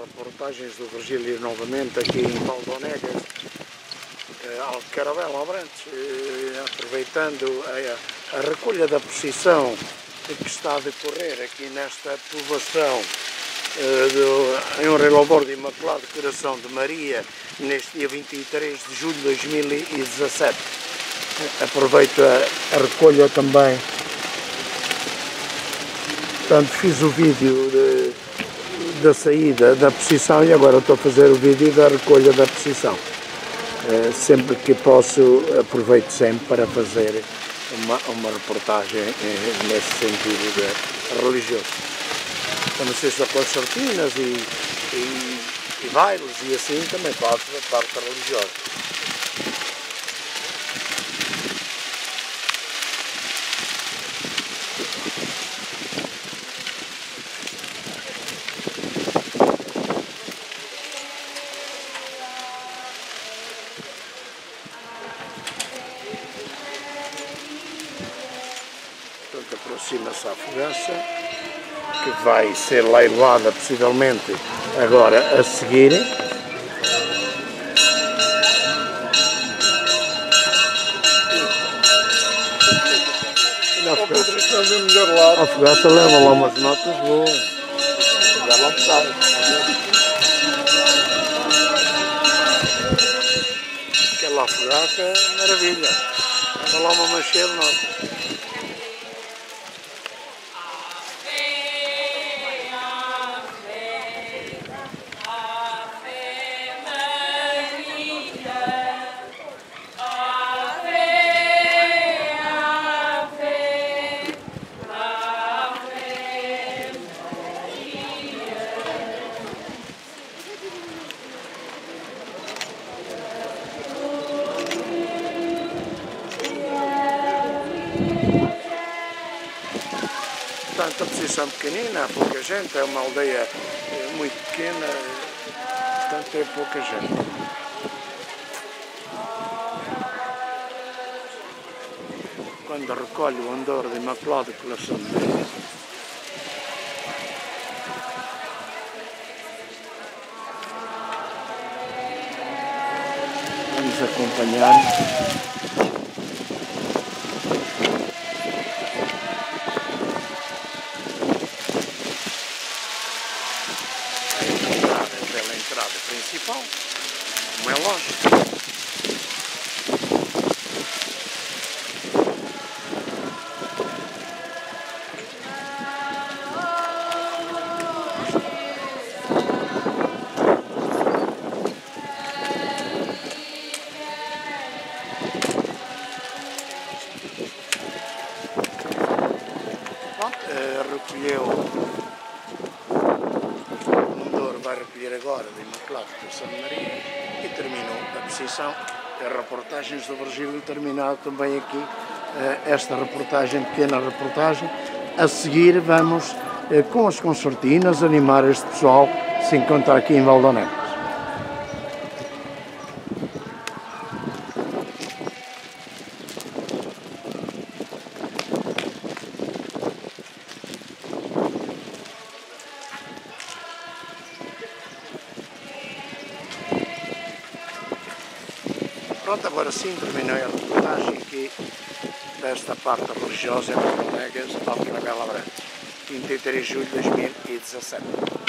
reportagens do Virgílio novamente aqui em Valdonegas, Alcaravela Abrantes, aproveitando a recolha da precisão que está a decorrer aqui nesta povoação em honra e louvor de Imaculado Coração de Maria, neste dia 23 de julho de 2017. Aproveito a recolha também. Portanto, fiz o vídeo da saída da precisão e agora estou a fazer o vídeo da recolha da precisão. Sempre que posso, aproveito sempre para fazer uma reportagem nesse sentido religioso. Eu não sei se com concertinas e bailes e assim também faço a parte religiosa. Portanto, aproxima-se a fogaça, que vai ser lá elevada possivelmente agora a seguir. A fogaça leva lá umas notas boas. Já lá sabe. Aquela fogaça, maravilha. Leva lá uma mancheira de notas. Portanto, a posição pequenina, há pouca gente, é uma aldeia muito pequena, portanto é pouca gente. Quando recolhe o andor de Imaculado Coração de Maria, vamos acompanhar. Pela entrada principal, como é lógico. Recolheu. Vai recolher agora de Imaculado Coração de Maria e terminou a precisão. As reportagens do Virgílio terminado também aqui esta reportagem, pequena reportagem. A seguir vamos com as concertinas animar este pessoal que se encontra aqui em Valdonegas. Pronto, agora sim terminei a reportagem aqui desta parte religiosa em Valdonegas, Alcaravela Abrantes, 23 de julho de 2017.